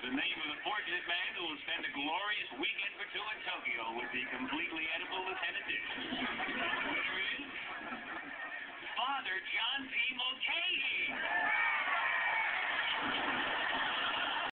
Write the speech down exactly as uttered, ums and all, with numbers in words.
The name of the fortunate man who will spend a glorious weekend